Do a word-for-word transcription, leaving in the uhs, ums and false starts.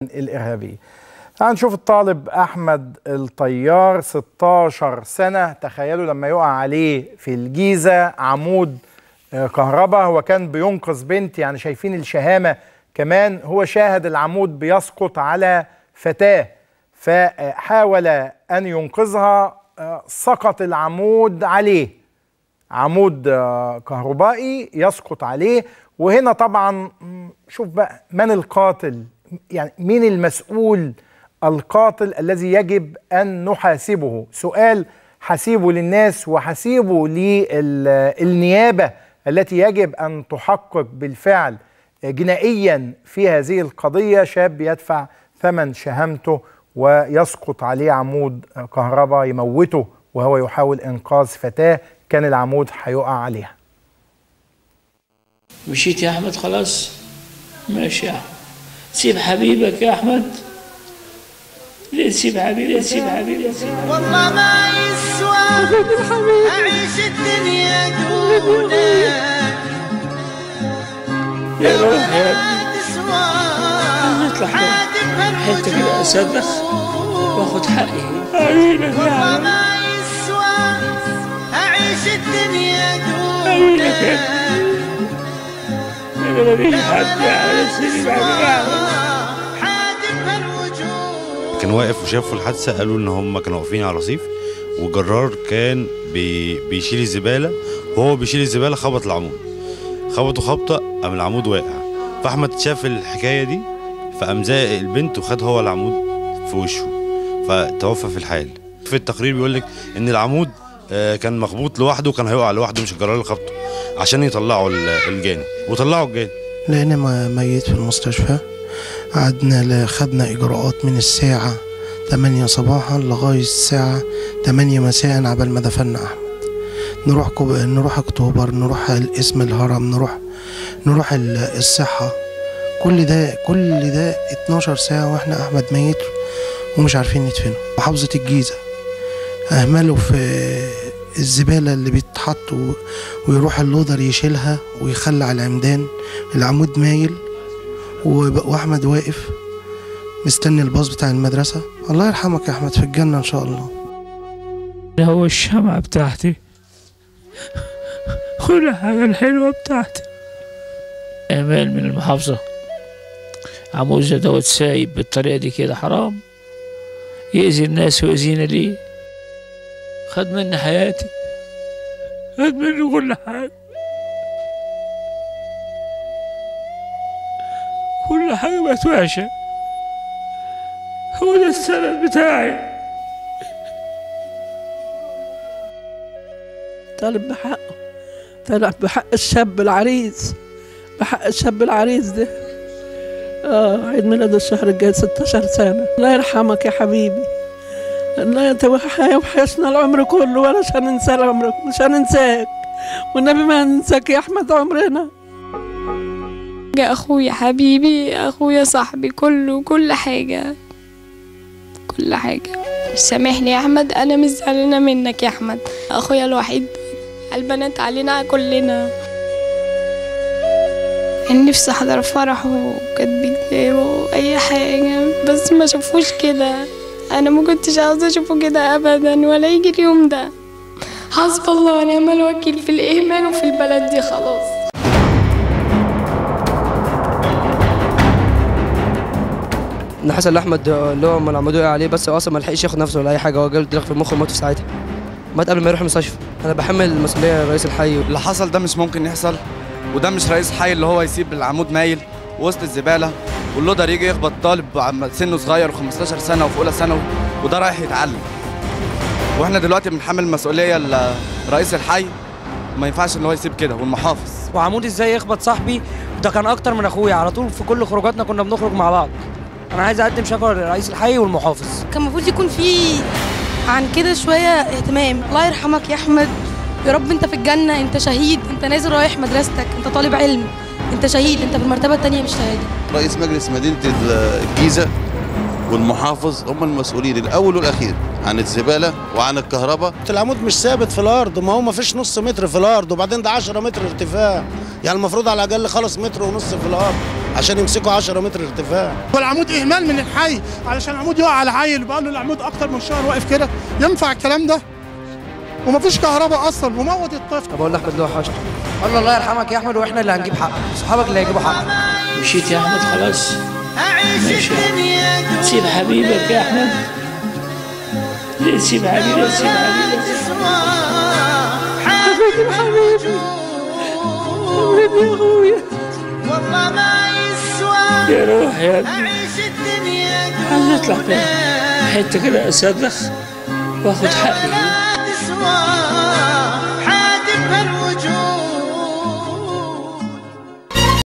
الإرهابية. تعال نشوف الطالب أحمد الطيار، ستاشر سنة. تخيلوا لما يقع عليه في الجيزة عمود كهرباء. هو كان بينقذ بنت، يعني شايفين الشهامة كمان. هو شاهد العمود بيسقط على فتاة فحاول أن ينقذها، سقط العمود عليه، عمود كهربائي يسقط عليه. وهنا طبعا شوف بقى من القاتل، يعني مين المسؤول القاتل الذي يجب أن نحاسبه. سؤال حسيبه للناس وحسيبه للنيابة التي يجب أن تحقق بالفعل جنائيا في هذه القضية. شاب يدفع ثمن شهامته ويسقط عليه عمود كهرباء يموته وهو يحاول إنقاذ فتاة كان العمود هيقع عليها. مشيت يا أحمد خلاص؟ ماشي يا أحمد. سيب حبيبك يا أحمد. ليه تسيب حبيبي؟ ليه تسيب حبيبي؟ والله ما يسوى أعيش الدنيا دونك يا روح يا ابني. نطلع حتى كده أصدق وآخد حقي. والله ما يسوى أعيش الدنيا دونك. أنا مفيش حد على سيدي بعد. كان واقف وشافوا الحادثه، قالوا ان هم كانوا واقفين على رصيف والجرار كان بي بيشيل الزباله، وهو بيشيل الزباله خبط العمود، خبطه خبطه قام العمود واقع. فاحمد شاف الحكايه دي فقام زائق البنت وخد هو العمود في وشه فتوفى في الحال. في التقرير بيقول لك ان العمود كان مخبوط لوحده وكان هيقع لوحده، مش الجرار اللي خبطه، عشان يطلعوا الجاني وطلعوا الجاني. لقينا ميت في المستشفى. قعدنا خدنا إجراءات من الساعة تمانية صباحا لغاية الساعة تمانية مساء عبال ما دفنا أحمد. نروح كوب... نروح أكتوبر، نروح الاسم الهرم، نروح نروح الصحة. كل ده كل ده اتناشر ساعة وإحنا أحمد ميت ومش عارفين ندفنه. محافظة الجيزة أهملوا في الزبالة اللي بيتحط ويروح اللودر يشيلها ويخلع العمدان، العمود مايل واحمد واقف مستني الباص بتاع المدرسه. الله يرحمك يا احمد، في الجنه ان شاء الله. هو الشمعة بتاعتي، كل حاجه الحلوه بتاعتي. امال من المحافظه، عمود زي دوت سايب بالطريقه دي كده حرام، يأذي الناس ويأذينا ليه؟ خد مني حياتي، خد مني كل حاجه، كل حاجة بقت وحشة. هو ده السبب بتاعي. طالب بحقه، طالب بحق الشاب العريس، بحق الشاب العريس ده. اه عيد ميلاده الشهر الجاي ستاشر سنة. الله يرحمك يا حبيبي. الله انت وحشنا العمر كله ولا مش هننسى العمر، مش هننساك والنبي ما هننساك يا احمد عمرنا. اخويا حبيبي، اخويا صاحبي، كله كل حاجه كل حاجه. سامحني يا احمد، انا مش زعلانه منك يا احمد، اخويا الوحيد، البنات علينا كلنا. كان نفسي احضر فرحه وكاتب كتابه واي حاجه، بس ما شافوش كده. انا ما كنتش عاوزه اشوفه كده ابدا ولا يجي اليوم ده. حسب الله ونعم الوكيل في الاهمال وفي البلد دي خلاص. ان حسن لاحمد اللي هو لما عملوه عليه، بس هو اصلا ما لحقش ياخد نفسه ولا اي حاجه، هو جاله ضرب في المخ ومات في ساعتها، مات قبل ما يروح المستشفى. انا بحمل المسؤوليه رئيس الحي. اللي حصل ده مش ممكن يحصل، وده مش رئيس حي اللي هو يسيب العمود مايل وسط الزباله واللودر يجي يخبط طالب سنه صغير وخمستاشر سنه وفي اولى ثانوي وده رايح يتعلم. واحنا دلوقتي بنحمل المسؤوليه لرئيس الحي، ما ينفعش ان هو يسيب كده، والمحافظ. وعمود ازاي يخبط صاحبي؟ ده كان اكتر من اخويا، على طول في كل خروجاتنا كنا بنخرج مع بعض. انا عايز اقدم شكوى لرئيس الحي والمحافظ. كان المفروض يكون في عن كده شويه اهتمام. الله يرحمك يا احمد، يا رب انت في الجنه، انت شهيد، انت نازل رايح مدرستك، انت طالب علم، انت شهيد، انت في المرتبه الثانيه مش شهاده. رئيس مجلس مدينه الجيزه والمحافظ هم المسؤولين الاول والاخير عن الزباله وعن الكهرباء. العمود مش ثابت في الارض، ما هو ما فيش نص متر في الارض، وبعدين ده عشرة متر ارتفاع، يعني المفروض على الاقل خالص متر ونص في الارض. عشان يمسكوا عشرة متر ارتفاع. والعمود اهمال من الحي علشان العمود يقع على عيل وبقى له العمود اكتر من شهر واقف كده، ينفع الكلام ده؟ ومفيش كهرباء اصلا وموت الطفل. طب اقول لاحمد اللي هو حاجته، قال له الله يرحمك يا احمد واحنا اللي هنجيب حقك، صحابك اللي هيجيبوا حقك. مشيت يا احمد خلاص، ماشي سيب حبيبك يا احمد، ليه تسيب حبيبك؟ تسيب حبيبك حبيبي حبيبي حبيبي يا اخويا، والله ما يسوى يا روح يا ابني. اعيش الدنيا عايز اطلع كده حته كده اصرخ واخد حقي. ولا تسوى